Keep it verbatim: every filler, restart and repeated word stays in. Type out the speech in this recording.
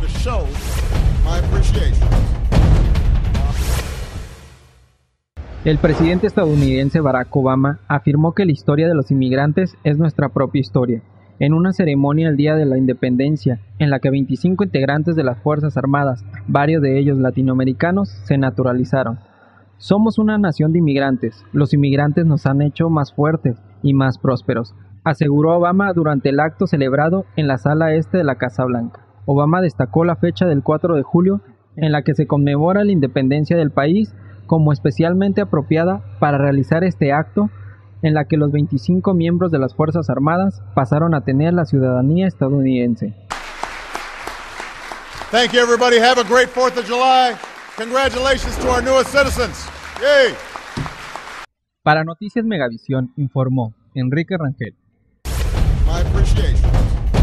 show my appreciation. El presidente estadounidense Barack Obama afirmó que la historia de los inmigrantes es nuestra propia historia, en una ceremonia el día de la independencia, en la que veinticinco integrantes de las Fuerzas Armadas, varios de ellos latinoamericanos, se naturalizaron. Somos una nación de inmigrantes, los inmigrantes nos han hecho más fuertes y más prósperos, aseguró Obama durante el acto celebrado en la sala este de la Casa Blanca. Obama destacó la fecha del cuatro de julio, en la que se conmemora la independencia del país, como especialmente apropiada para realizar este acto, en la que los veinticinco miembros de las Fuerzas Armadas pasaron a tener la ciudadanía estadounidense. Thank you, everybody. Have a great fourth of July. Congratulations to our newest citizens. Yay. Para Noticias Megavisión informó Enrique Rangel. My appreciation.